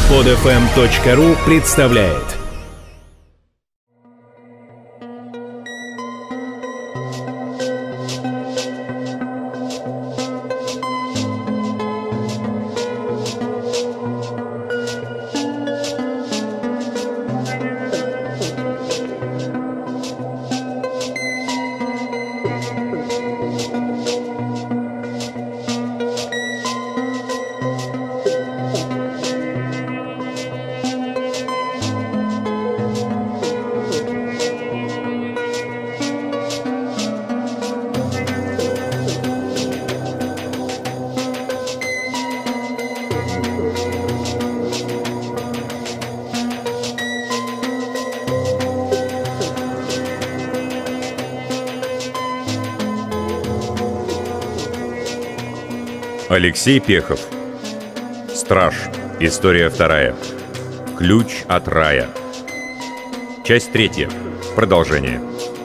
Podfm.ru представляет. Алексей Пехов. Страж. История вторая. Ключ от рая. Часть третья. Продолжение.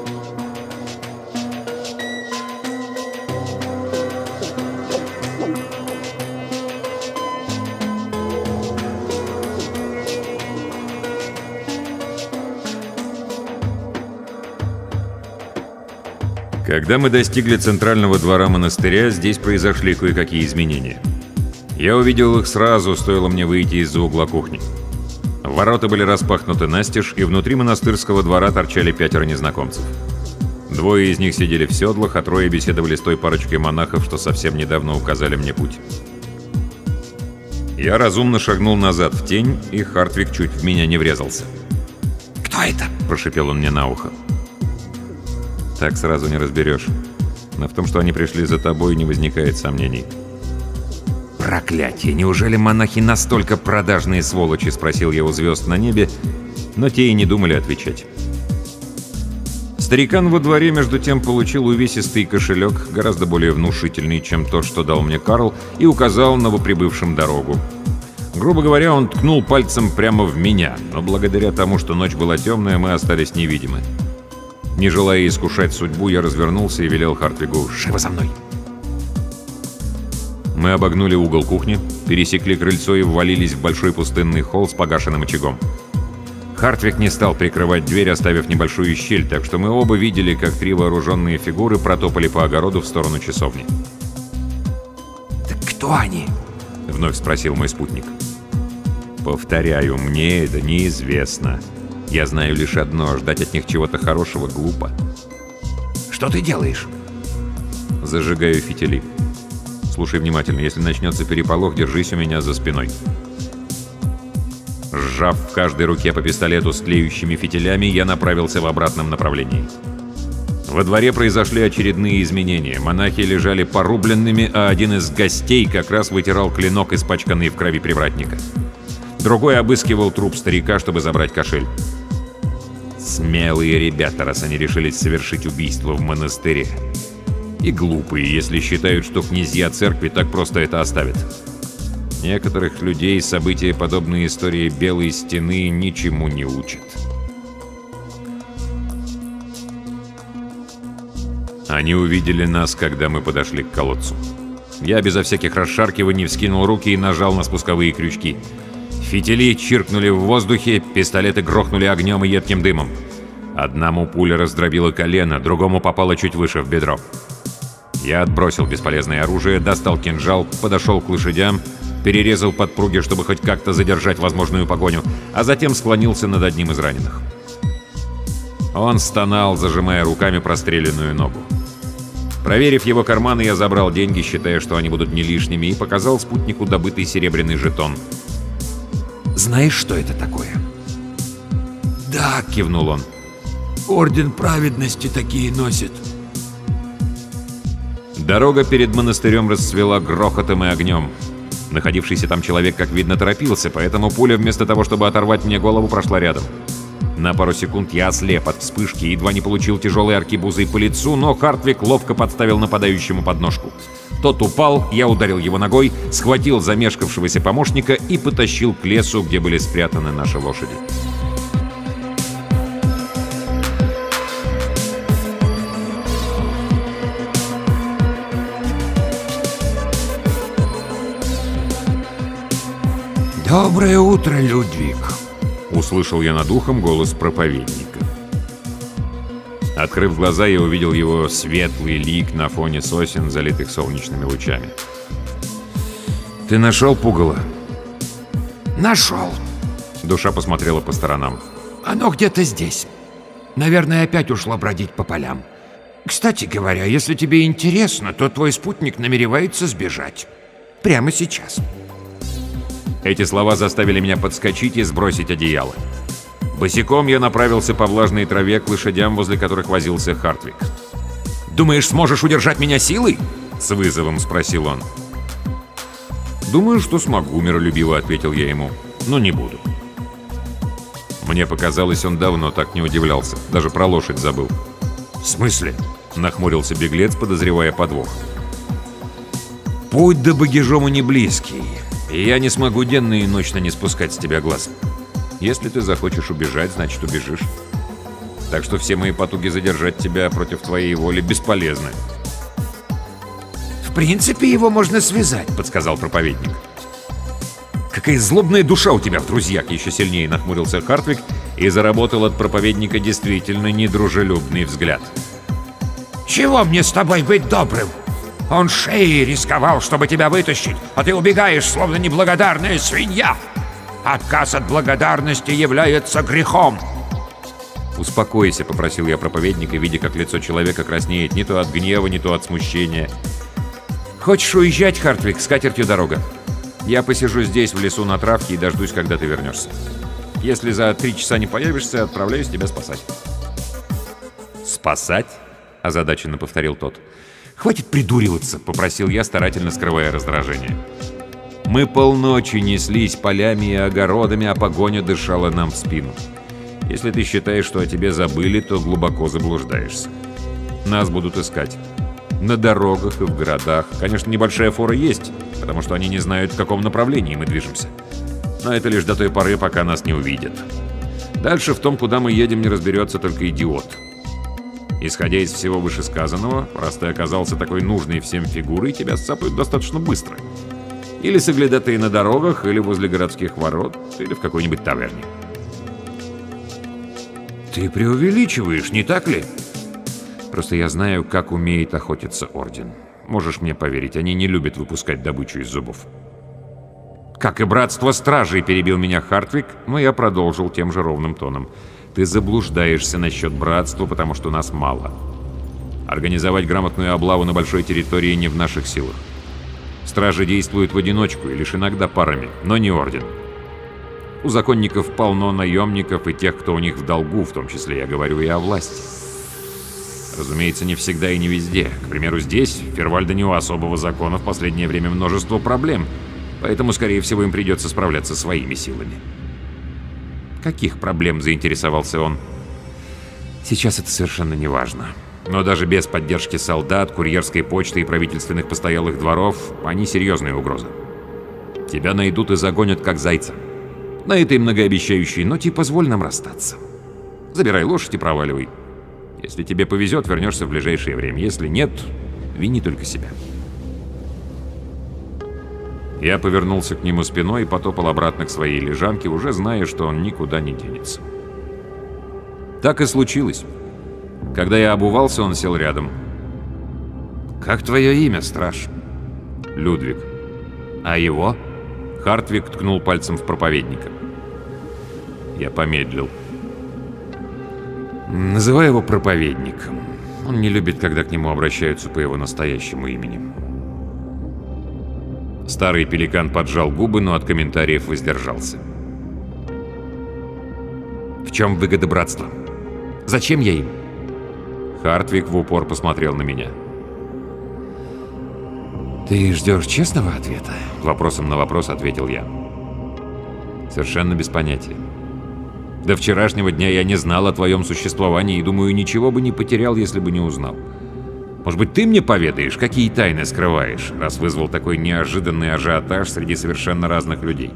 Когда мы достигли центрального двора монастыря, здесь произошли кое-какие изменения. Я увидел их сразу, стоило мне выйти из-за угла кухни. Ворота были распахнуты настежь, и внутри монастырского двора торчали 5 незнакомцев. 2 из них сидели в седлах, а 3 беседовали с той парочкой монахов, что совсем недавно указали мне путь. Я разумно шагнул назад в тень, и Хартвиг чуть в меня не врезался. «Кто это?» – прошипел он мне на ухо. Так сразу не разберешь. Но в том, что они пришли за тобой, не возникает сомнений. «Проклятие! Неужели монахи настолько продажные сволочи?» — спросил я у звезд на небе, но те и не думали отвечать. Старикан во дворе, между тем, получил увесистый кошелек, гораздо более внушительный, чем тот, что дал мне Карл, и указал новоприбывшим дорогу. Грубо говоря, он ткнул пальцем прямо в меня, но благодаря тому, что ночь была темная, мы остались невидимы. Не желая искушать судьбу, я развернулся и велел Хартвигу: «Живо за мной!» Мы обогнули угол кухни, пересекли крыльцо и ввалились в большой пустынный холл с погашенным очагом. Хартвиг не стал прикрывать дверь, оставив небольшую щель, так что мы оба видели, как 3 вооруженные фигуры протопали по огороду в сторону часовни. «Так кто они?» — вновь спросил мой спутник. «Повторяю, мне это неизвестно. Я знаю лишь одно — ждать от них чего-то хорошего глупо». «Что ты делаешь?» «Зажигаю фитили. Слушай внимательно, если начнется переполох, держись у меня за спиной». Сжав в каждой руке по пистолету с тлеющими фитилями, я направился в обратном направлении. Во дворе произошли очередные изменения. Монахи лежали порубленными, а один из гостей как раз вытирал клинок, испачканный в крови привратника. Другой обыскивал труп старика, чтобы забрать кошель. Смелые ребята, раз они решились совершить убийство в монастыре. И глупые, если считают, что князья церкви так просто это оставят. Некоторых людей события, подобные истории Белой Стены, ничему не учат. Они увидели нас, когда мы подошли к колодцу. Я безо всяких расшаркиваний вскинул руки и нажал на спусковые крючки. Фитили чиркнули в воздухе, пистолеты грохнули огнем и едким дымом. Одному пуля раздробила колено, другому попала чуть выше в бедро. Я отбросил бесполезное оружие, достал кинжал, подошел к лошадям, перерезал подпруги, чтобы хоть как-то задержать возможную погоню, а затем склонился над одним из раненых. Он стонал, зажимая руками простреленную ногу. Проверив его карманы, я забрал деньги, считая, что они будут не лишними, и показал спутнику добытый серебряный жетон. «Знаешь, что это такое?» «Да», — кивнул он. «Орден праведности такие носит». Дорога перед монастырем расцвела грохотом и огнем. Находившийся там человек, как видно, торопился, поэтому пуля, вместо того, чтобы оторвать мне голову, прошла рядом. На пару секунд я ослеп от вспышки и едва не получил тяжелой аркебузой по лицу, но Хартвиг ловко подставил нападающему подножку. Тот упал, я ударил его ногой, схватил замешкавшегося помощника и потащил к лесу, где были спрятаны наши лошади. Доброе утро, Людвиг. Услышал я над ухом голос проповедника. Открыв глаза, я увидел его светлый лик на фоне сосен, залитых солнечными лучами. «Ты нашел пугало?» Нашел. Душа посмотрела по сторонам. Оно где-то здесь. Наверное, опять ушло бродить по полям. Кстати говоря, если тебе интересно, то твой спутник намеревается сбежать. Прямо сейчас. Эти слова заставили меня подскочить и сбросить одеяло. Босиком я направился по влажной траве к лошадям, возле которых возился Хартвик. «Думаешь, сможешь удержать меня силой?» — с вызовом спросил он. «Думаю, что смогу», — миролюбиво ответил я ему. «Но не буду». Мне показалось, он давно так не удивлялся. Даже про лошадь забыл. «В смысле?» — нахмурился беглец, подозревая подвох. «Путь до Багижома не близкий, и я не смогу денно и ночно не спускать с тебя глаз. Если ты захочешь убежать, значит убежишь. Так что все мои потуги задержать тебя против твоей воли бесполезны». «В принципе, его можно связать», — подсказал проповедник. «Какая злобная душа у тебя в друзьях!» — еще сильнее нахмурился Хартвик и заработал от проповедника действительно недружелюбный взгляд. «Чего мне с тобой быть добрым? Он шеей рисковал, чтобы тебя вытащить, а ты убегаешь, словно неблагодарная свинья! Отказ от благодарности является грехом!» «Успокойся», — попросил я проповедника, видя, как лицо человека краснеет не то от гнева, не то от смущения. «Хочешь уезжать, Хартвик, с катертью дорога? Я посижу здесь, в лесу на травке, и дождусь, когда ты вернешься. Если за 3 часа не появишься, отправляюсь тебя спасать». «Спасать?» — озадаченно повторил тот. «Хватит придуриваться», — попросил я, старательно скрывая раздражение. Мы полночи неслись полями и огородами, а погоня дышала нам в спину. Если ты считаешь, что о тебе забыли, то глубоко заблуждаешься. Нас будут искать. На дорогах и в городах. Конечно, небольшая фора есть, потому что они не знают, в каком направлении мы движемся. Но это лишь до той поры, пока нас не увидят. Дальше в том, куда мы едем, не разберется только идиот. Исходя из всего вышесказанного, раз ты оказался такой нужной всем фигурой, тебя сцапают достаточно быстро. Или соглядатые на дорогах, или возле городских ворот, или в какой-нибудь таверне. «Ты преувеличиваешь, не так ли?» Просто я знаю, как умеет охотиться Орден. Можешь мне поверить, они не любят выпускать добычу из зубов. «Как и братство стражей», — перебил меня Хартвик, но я продолжил тем же ровным тоном. «Ты заблуждаешься насчет братства, потому что нас мало. Организовать грамотную облаву на большой территории не в наших силах. Стражи действуют в одиночку и лишь иногда парами, но не Орден. У законников полно наемников и тех, кто у них в долгу, в том числе я говорю и о власти. Разумеется, не всегда и не везде. К примеру, здесь, в Фервальдене, у особого закона в последнее время множество проблем, поэтому, скорее всего, им придется справляться своими силами». «Каких проблем?» — заинтересовался он. «Сейчас это совершенно не важно. Но даже без поддержки солдат, курьерской почты и правительственных постоялых дворов они серьезная угроза. Тебя найдут и загонят как зайца. На этой многообещающей ноте позволь нам расстаться. Забирай лошадь и проваливай. Если тебе повезет, вернешься в ближайшее время. Если нет, вини только себя». Я повернулся к нему спиной и потопал обратно к своей лежанке, уже зная, что он никуда не денется. Так и случилось. Когда я обувался, он сел рядом. «Как твое имя, страж?» «Людвиг». «А его?» Хартвик ткнул пальцем в проповедника. Я помедлил. «Называй его проповедником. Он не любит, когда к нему обращаются по его настоящему имени». Старый пеликан поджал губы, но от комментариев воздержался. «В чем выгода братства? Зачем я им?» Хартвик в упор посмотрел на меня. «Ты ждешь честного ответа?» Вопросом на вопрос ответил я. «Совершенно без понятия. До вчерашнего дня я не знал о твоем существовании и, думаю, ничего бы не потерял, если бы не узнал. Может быть, ты мне поведаешь, какие тайны скрываешь, раз вызвал такой неожиданный ажиотаж среди совершенно разных людей?»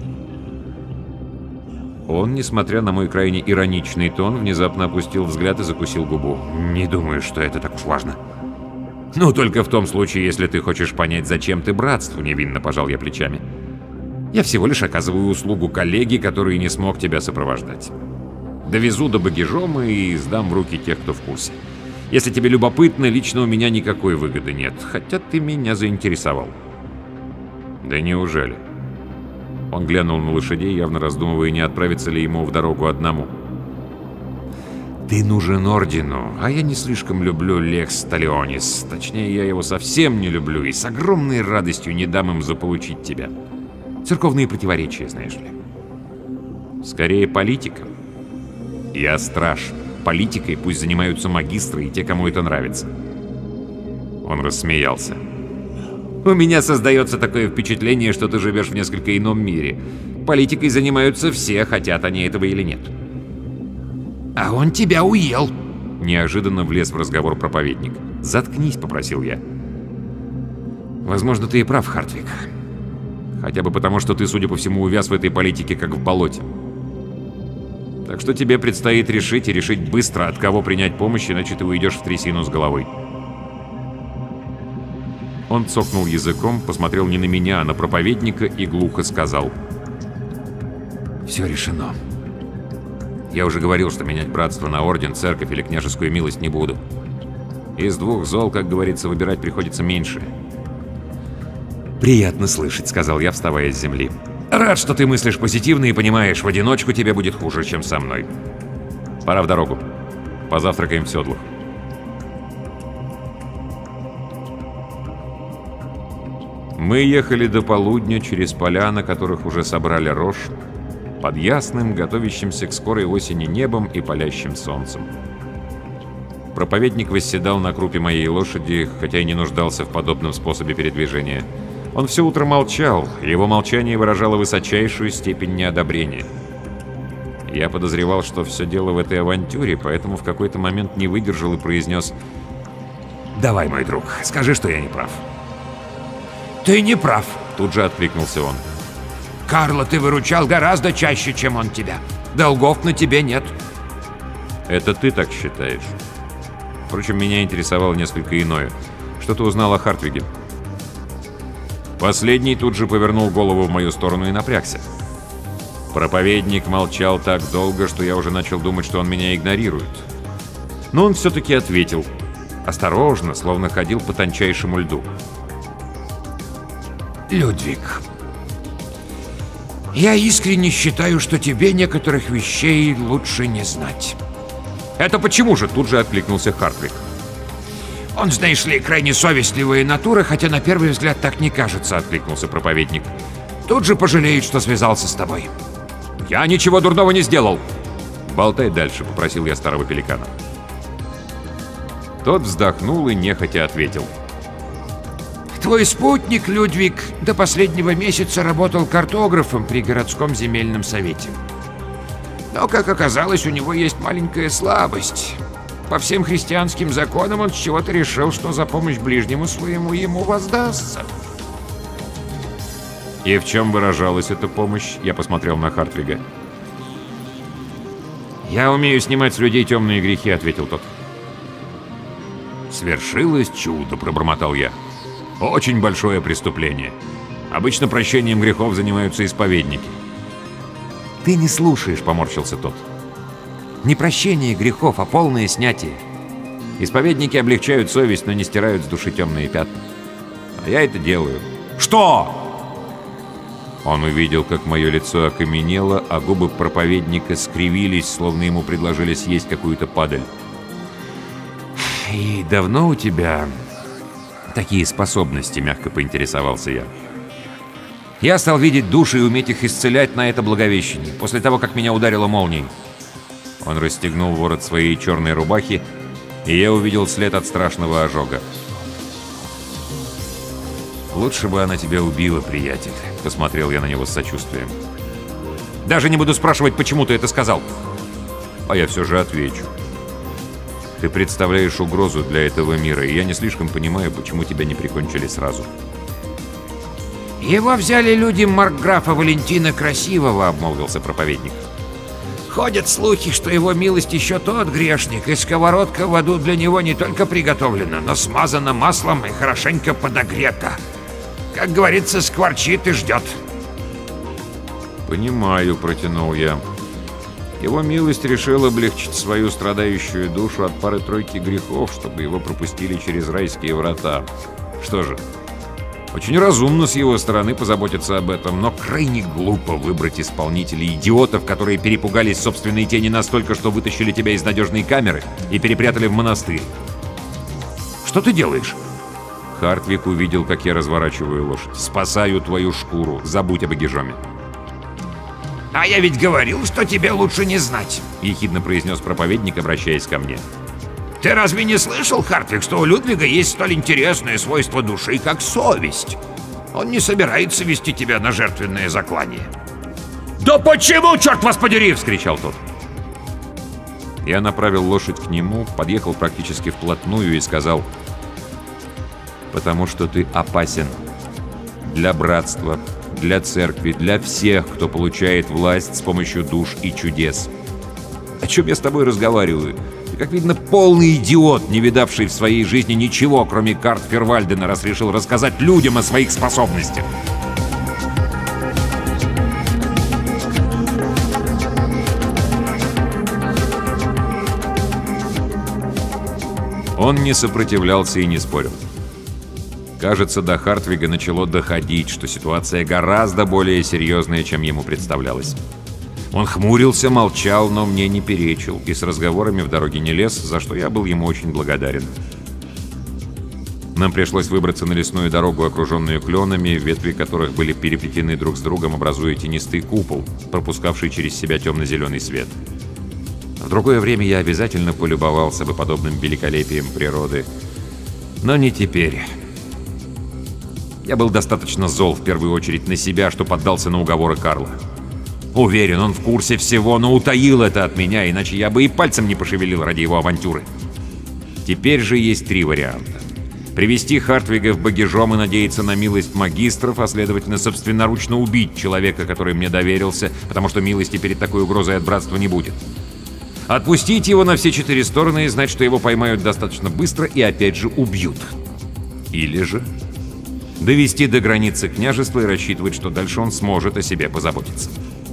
Он, несмотря на мой крайне ироничный тон, внезапно опустил взгляд и закусил губу. «Не думаю, что это так уж важно». «Ну, только в том случае, если ты хочешь понять, зачем ты братству», — невинно пожал я плечами. Я всего лишь оказываю услугу коллеге, который не смог тебя сопровождать. Довезу до багажома и сдам в руки тех, кто в курсе. Если тебе любопытно, лично у меня никакой выгоды нет, хотя ты меня заинтересовал». «Да неужели?» Он глянул на лошадей, явно раздумывая, не отправиться ли ему в дорогу одному. «Ты нужен Ордену, а я не слишком люблю Лекс Талионис. Точнее, я его совсем не люблю и с огромной радостью не дам им заполучить тебя. Церковные противоречия, знаешь ли. Скорее, политика. Я страж. Политикой пусть занимаются магистры и те, кому это нравится». Он рассмеялся. «У меня создается такое впечатление, что ты живешь в несколько ином мире. Политикой занимаются все, хотят они этого или нет». «А он тебя уел!» Неожиданно влез в разговор проповедник. «Заткнись», — попросил я. «Возможно, ты и прав, Хартвик. Хотя бы потому, что ты, судя по всему, увяз в этой политике, как в болоте. Так что тебе предстоит решить, и решить быстро, от кого принять помощь, иначе ты уйдешь в трясину с головой». Он цокнул языком, посмотрел не на меня, а на проповедника и глухо сказал: «Все решено. Я уже говорил, что менять братство на орден, церковь или княжескую милость не буду. Из двух зол, как говорится, выбирать приходится меньше». «Приятно слышать», — сказал я, вставая с земли. «Рад, что ты мыслишь позитивно и понимаешь, в одиночку тебе будет хуже, чем со мной. Пора в дорогу. Позавтракаем в седлах». Мы ехали до полудня через поля, на которых уже собрали рожь, под ясным, готовящимся к скорой осени небом и палящим солнцем. Проповедник восседал на крупе моей лошади, хотя и не нуждался в подобном способе передвижения. Он все утро молчал, и его молчание выражало высочайшую степень неодобрения. Я подозревал, что все дело в этой авантюре, поэтому в какой-то момент не выдержал и произнес: «Давай, мой друг, скажи, что я не прав». «Ты не прав», — тут же откликнулся он. «Карла ты выручал гораздо чаще, чем он тебя. Долгов на тебе нет». «Это ты так считаешь?» Впрочем, меня интересовало несколько иное. Что ты узнал о Хартвиге? Последний тут же повернул голову в мою сторону и напрягся. Проповедник молчал так долго, что я уже начал думать, что он меня игнорирует. Но он все-таки ответил. Осторожно, словно ходил по тончайшему льду. «Людвиг, я искренне считаю, что тебе некоторых вещей лучше не знать». «Это почему же?» — тут же откликнулся Хартвик. «Он, знаешь ли, крайне совестливая натура, хотя на первый взгляд так не кажется», — откликнулся проповедник. «Тут же пожалеет, что связался с тобой». «Я ничего дурного не сделал!» «Болтай дальше», — попросил я старого пеликана. Тот вздохнул и нехотя ответил. «Твой спутник, Людвиг, до последнего месяца работал картографом при городском земельном совете. Но, как оказалось, у него есть маленькая слабость. По всем христианским законам он с чего-то решил, что за помощь ближнему своему ему воздастся». «И в чем выражалась эта помощь?» Я посмотрел на Хартвига. «Я умею снимать с людей темные грехи», — ответил тот. «Свершилось чудо», — пробормотал я. «Очень большое преступление. Обычно прощением грехов занимаются исповедники». «Ты не слушаешь», — поморщился тот. «Не прощение грехов, а полное снятие. Исповедники облегчают совесть, но не стирают с души темные пятна. А я это делаю». «Что?» Он увидел, как мое лицо окаменело, а губы проповедника скривились, словно ему предложили съесть какую-то падаль. «И давно у тебя такие способности?» — мягко поинтересовался я. «Я стал видеть души и уметь их исцелять на это Благовещение, после того, как меня ударило молнией». Он расстегнул ворот своей черной рубахи, и я увидел след от страшного ожога. «Лучше бы она тебя убила, приятель», — посмотрел я на него с сочувствием. «Даже не буду спрашивать, почему ты это сказал». «А я все же отвечу. Ты представляешь угрозу для этого мира, и я не слишком понимаю, почему тебя не прикончили сразу». «Его взяли люди маркграфа Валентина Красивого», — обмолвился проповедник. «Ходят слухи, что его милость еще тот грешник, и сковородка в аду для него не только приготовлена, но смазана маслом и хорошенько подогрета. Как говорится, скворчит и ждет». «Понимаю», — протянул я. Его милость решил облегчить свою страдающую душу от пары-тройки грехов, чтобы его пропустили через райские врата. Что же, очень разумно с его стороны позаботиться об этом, но крайне глупо выбрать исполнителей идиотов, которые перепугались собственной тени настолько, что вытащили тебя из надежной камеры и перепрятали в монастырь. «Что ты делаешь?» Хартвик увидел, как я разворачиваю лошадь. «Спасаю твою шкуру. Забудь об Эгижоме». «А я ведь говорил, что тебе лучше не знать», — ехидно произнес проповедник, обращаясь ко мне. «Ты разве не слышал, Хартвик, что у Людвига есть столь интересное свойство души, как совесть? Он не собирается вести тебя на жертвенное заклание». «Да почему, черт вас подери!» — вскричал тот. Я направил лошадь к нему, подъехал практически вплотную и сказал: «Потому что ты опасен. Для братства, для церкви, для всех, кто получает власть с помощью душ и чудес. О чем я с тобой разговариваю? Ты, как видно, полный идиот, не видавший в своей жизни ничего, кроме карт Фервальдена, раз решил рассказать людям о своих способностях». Он не сопротивлялся и не спорил. Кажется, до Хартвига начало доходить, что ситуация гораздо более серьезная, чем ему представлялось. Он хмурился, молчал, но мне не перечил, и с разговорами в дороге не лез, за что я был ему очень благодарен. Нам пришлось выбраться на лесную дорогу, окруженную кленами, ветви которых были переплетены друг с другом, образуя тенистый купол, пропускавший через себя темно-зеленый свет. В другое время я обязательно полюбовался бы подобным великолепием природы, но не теперь. Я был достаточно зол в первую очередь на себя, что поддался на уговоры Карла. Уверен, он в курсе всего, но утаил это от меня, иначе я бы и пальцем не пошевелил ради его авантюры. Теперь же есть три варианта. Привести Хартвига в Багижом и надеяться на милость магистров, а следовательно собственноручно убить человека, который мне доверился, потому что милости перед такой угрозой от братства не будет. Отпустить его на все четыре стороны и знать, что его поймают достаточно быстро и опять же убьют. Или же довести до границы княжества и рассчитывать, что дальше он сможет о себе позаботиться.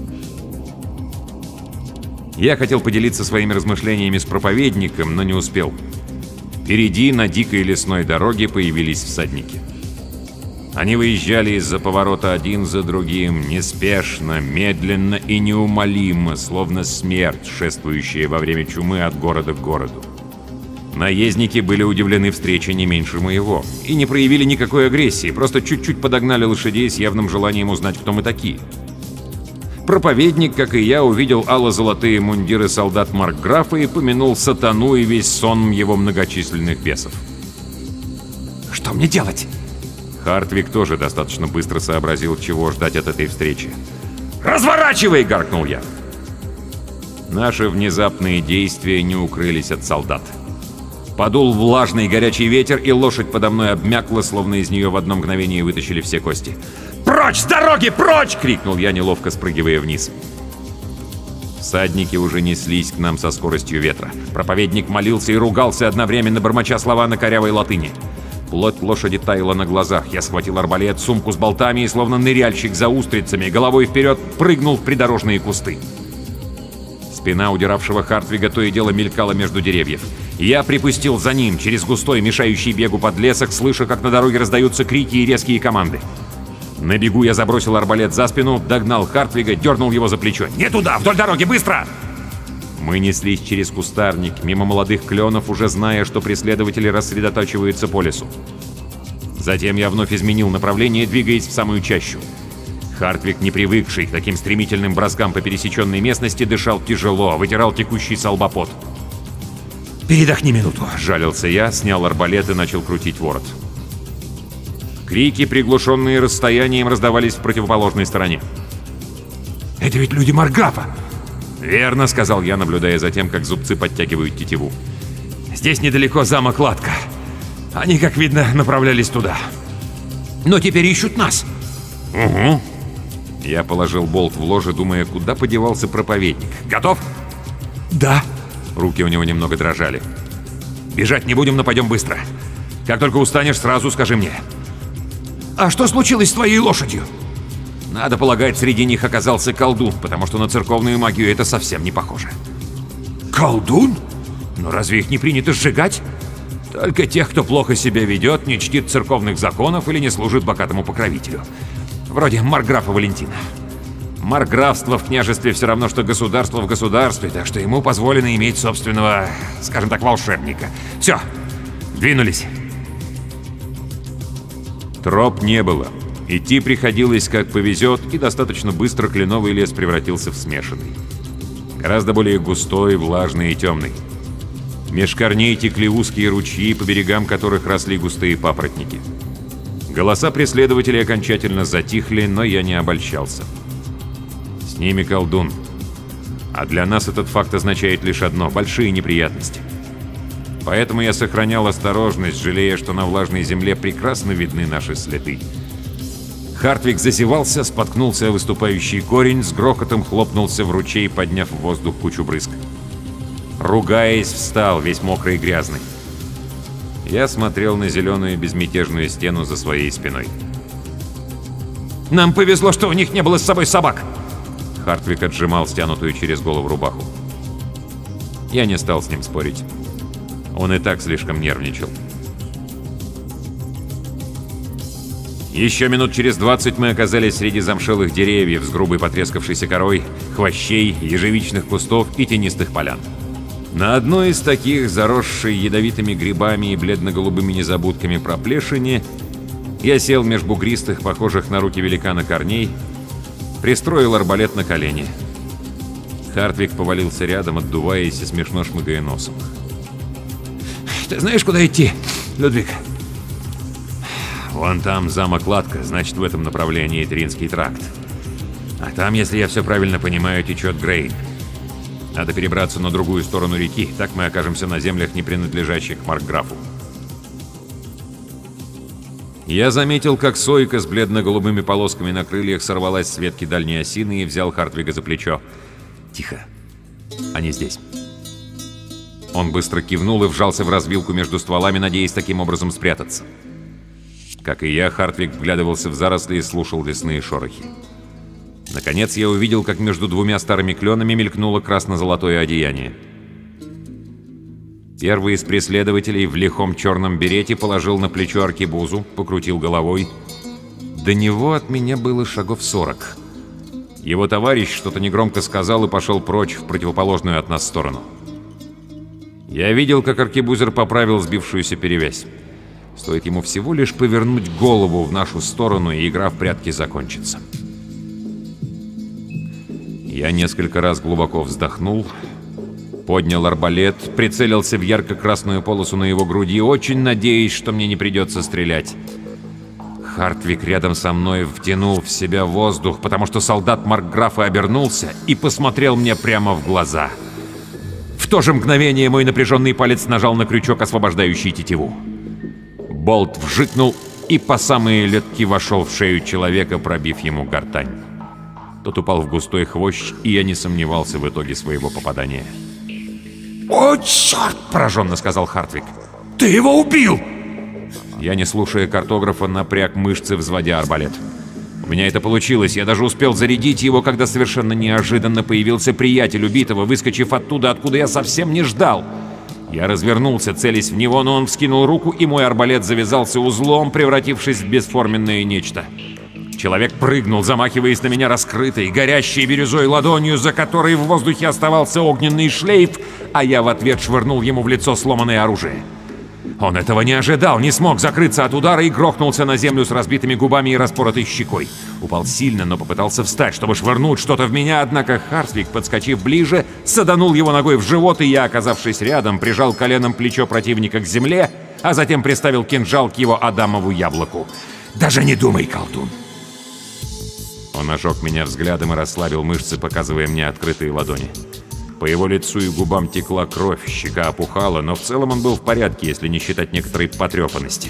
Я хотел поделиться своими размышлениями с проповедником, но не успел. Впереди на дикой лесной дороге появились всадники. Они выезжали из-за поворота один за другим, неспешно, медленно и неумолимо, словно смерть, шествующая во время чумы от города к городу. Наездники были удивлены встрече не меньше моего и не проявили никакой агрессии, просто чуть-чуть подогнали лошадей с явным желанием узнать, кто мы такие. Проповедник, как и я, увидел ало-золотые мундиры солдат маркграфа и помянул сатану и весь сон его многочисленных бесов. «Что мне делать?» Хартвик тоже достаточно быстро сообразил, чего ждать от этой встречи. «Разворачивай!» — гаркнул я. Наши внезапные действия не укрылись от солдат. Подул влажный горячий ветер, и лошадь подо мной обмякла, словно из нее в одно мгновение вытащили все кости. «Прочь с дороги, прочь!» — крикнул я, неловко спрыгивая вниз. Всадники уже неслись к нам со скоростью ветра. Проповедник молился и ругался, одновременно бормоча слова на корявой латыни. Плоть лошади таяла на глазах. Я схватил арбалет, сумку с болтами и, словно ныряльщик за устрицами, головой вперед прыгнул в придорожные кусты. Спина удиравшего Хартвига то и дело мелькала между деревьев. Я припустил за ним, через густой, мешающий бегу подлесок, слыша, как на дороге раздаются крики и резкие команды. На бегу я забросил арбалет за спину, догнал Хартвига, дернул его за плечо. «Не туда! Вдоль дороги! Быстро!» Мы неслись через кустарник, мимо молодых кленов, уже зная, что преследователи рассредотачиваются по лесу. Затем я вновь изменил направление, двигаясь в самую чащу. Хартвиг, не привыкший к таким стремительным броскам по пересеченной местности, дышал тяжело, вытирал текущий со лба пот. «Передохни минуту», — жалился я, снял арбалет и начал крутить ворот. Крики, приглушенные расстоянием, раздавались в противоположной стороне. «Это ведь люди маркграфа!» «Верно», — сказал я, наблюдая за тем, как зубцы подтягивают тетиву. «Здесь недалеко замок Латка. Они, как видно, направлялись туда. Но теперь ищут нас». «Угу». Я положил болт в ложе, думая, куда подевался проповедник. «Готов?» «Да». Руки у него немного дрожали. «Бежать не будем, но пойдем быстро. Как только устанешь, сразу скажи мне». «А что случилось с твоей лошадью?» Надо полагать, среди них оказался колдун, потому что на церковную магию это совсем не похоже. Колдун? Но разве их не принято сжигать? Только тех, кто плохо себя ведет, не чтит церковных законов или не служит богатому покровителю. Вроде маркграфа Валентина. Маркграфство в княжестве все равно, что государство в государстве, так что ему позволено иметь собственного, скажем так, волшебника. Все, двинулись. Троп не было. Идти приходилось как повезет, и достаточно быстро кленовый лес превратился в смешанный. Гораздо более густой, влажный и темный. Меж корней текли узкие ручьи, по берегам которых росли густые папоротники. Голоса преследователей окончательно затихли, но я не обольщался. С ними колдун. А для нас этот факт означает лишь одно — большие неприятности. Поэтому я сохранял осторожность, жалея, что на влажной земле прекрасно видны наши следы. Хартвик засевался, споткнулся о выступающий корень, с грохотом хлопнулся в ручей, подняв в воздух кучу брызг. Ругаясь, встал, весь мокрый и грязный. Я смотрел на зеленую безмятежную стену за своей спиной. «Нам повезло, что у них не было с собой собак!» Хартвик отжимал стянутую через голову рубаху. Я не стал с ним спорить. Он и так слишком нервничал. Еще минут через 20 мы оказались среди замшелых деревьев с грубой потрескавшейся корой, хвощей, ежевичных кустов и тенистых полян. На одной из таких, заросшей ядовитыми грибами и бледно-голубыми незабудками проплешине, я сел меж бугристых, похожих на руки великана корней, пристроил арбалет на колени. Хартвик повалился рядом, отдуваясь и смешно шмыгая носом. «Ты знаешь, куда идти, Людвиг?» «Вон там замок Латка, значит, в этом направлении Тринский тракт. А там, если я все правильно понимаю, течет Грейн. Надо перебраться на другую сторону реки, так мы окажемся на землях, не принадлежащих маркграфу». Я заметил, как сойка с бледно-голубыми полосками на крыльях сорвалась с ветки дальней осины и взял Хартвига за плечо. «Тихо. Они здесь». Он быстро кивнул и вжался в развилку между стволами, надеясь таким образом спрятаться. Как и я, Хартвик вглядывался в заросли и слушал лесные шорохи. Наконец я увидел, как между двумя старыми кленами мелькнуло красно-золотое одеяние. Первый из преследователей в лихом черном берете положил на плечо аркебузу, покрутил головой. До него от меня было шагов 40. Его товарищ что-то негромко сказал и пошел прочь в противоположную от нас сторону. Я видел, как аркебузер поправил сбившуюся перевязь. Стоит ему всего лишь повернуть голову в нашу сторону, и игра в прятки закончится. Я несколько раз глубоко вздохнул, поднял арбалет, прицелился в ярко-красную полосу на его груди, очень надеясь, что мне не придется стрелять. Хартвик рядом со мной втянул в себя воздух, потому что солдат маркграфа обернулся и посмотрел мне прямо в глаза. В то же мгновение мой напряженный палец нажал на крючок, освобождающий тетиву. Болт вжикнул и по самые летки вошел в шею человека, пробив ему гортань. Тот упал в густой хвощ, и я не сомневался в итоге своего попадания. «О, черт!» – пораженно сказал Хартвик. «Ты его убил!» Я, не слушая картографа, напряг мышцы, взводя арбалет. У меня это получилось, я даже успел зарядить его, когда совершенно неожиданно появился приятель убитого, выскочив оттуда, откуда я совсем не ждал. Я развернулся, целясь в него, но он вскинул руку, и мой арбалет завязался узлом, превратившись в бесформенное нечто. Человек прыгнул, замахиваясь на меня раскрытой, горящей бирюзой ладонью, за которой в воздухе оставался огненный шлейф, а я в ответ швырнул ему в лицо сломанное оружие. Он этого не ожидал, не смог закрыться от удара и грохнулся на землю с разбитыми губами и распоротой щекой. Упал сильно, но попытался встать, чтобы швырнуть что-то в меня, однако Хартвик, подскочив ближе, саданул его ногой в живот, и я, оказавшись рядом, прижал коленом плечо противника к земле, а затем приставил кинжал к его адамову яблоку. «Даже не думай, колдун!» Он ожег меня взглядом и расслабил мышцы, показывая мне открытые ладони. По его лицу и губам текла кровь, щека опухала, но в целом он был в порядке, если не считать некоторой потрепанности.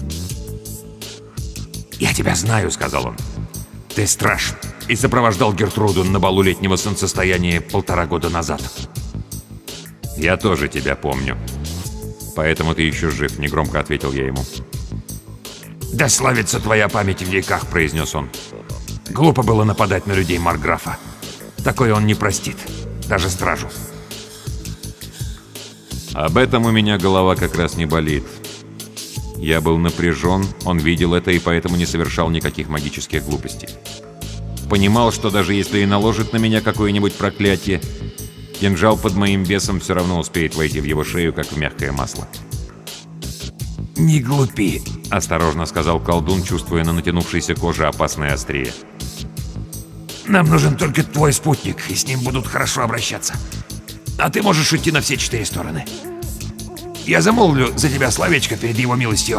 «Я тебя знаю», — сказал он. «Ты страж и сопровождал Гертруду на балу летнего солнцестояния 1,5 года назад». «Я тоже тебя помню. Поэтому ты еще жив», — негромко ответил я ему. «Да славится твоя память в веках», — произнес он. Глупо было нападать на людей Марграфа. Такое он не простит, даже стражу. Об этом у меня голова как раз не болит. Я был напряжен, он видел это и поэтому не совершал никаких магических глупостей. Понимал, что даже если и наложит на меня какое-нибудь проклятие, кинжал под моим весом все равно успеет войти в его шею, как в мягкое масло. «Не глупи», — осторожно сказал колдун, чувствуя на натянувшейся коже опасное острие. «Нам нужен только твой спутник, и с ним будут хорошо обращаться. А ты можешь уйти на все 4 стороны. Я замолвлю за тебя словечко перед его милостью».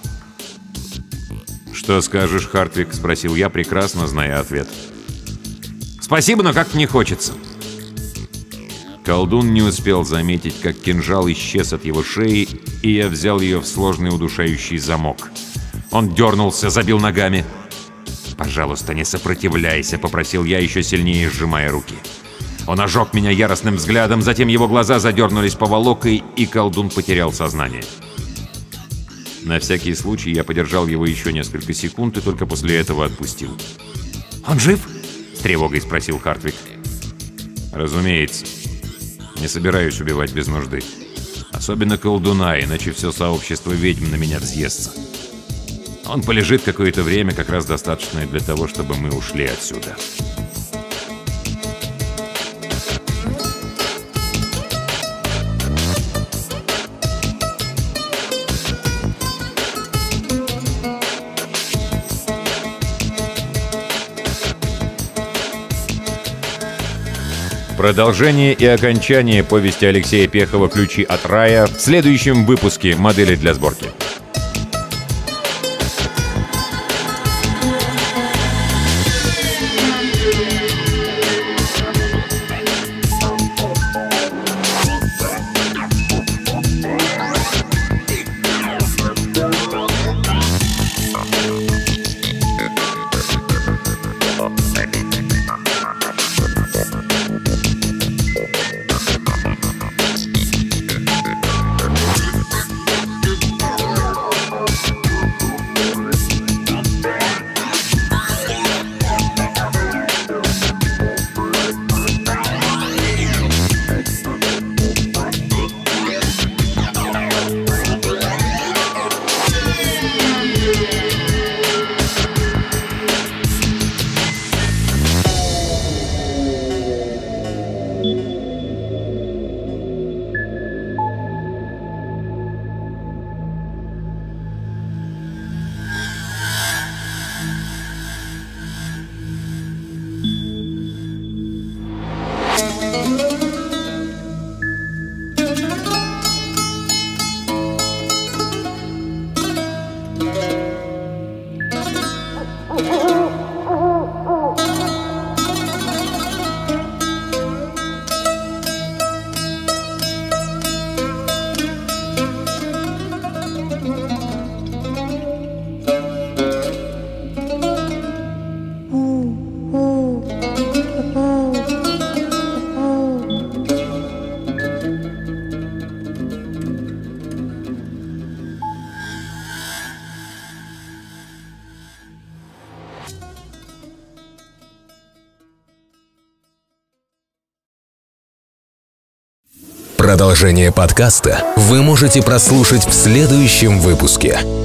«Что скажешь, Хартвик?» — спросил я, прекрасно зная ответ. «Спасибо, но как-то не хочется». Колдун не успел заметить, как кинжал исчез от его шеи, и я взял ее в сложный удушающий замок. Он дернулся, забил ногами. «Пожалуйста, не сопротивляйся», — попросил я, еще сильнее сжимая руки. Он ожег меня яростным взглядом, затем его глаза задернулись поволокой, и колдун потерял сознание. На всякий случай я подержал его еще несколько секунд и только после этого отпустил. «Он жив?» — с тревогой спросил Хартвик. «Разумеется. Не собираюсь убивать без нужды. Особенно колдуна, иначе все сообщество ведьм на меня взъестся. Он полежит какое-то время, как раз достаточное для того, чтобы мы ушли отсюда». Продолжение и окончание повести Алексея Пехова «Ключи от рая» в следующем выпуске «Модели для сборки». Продолжение подкаста вы можете прослушать в следующем выпуске.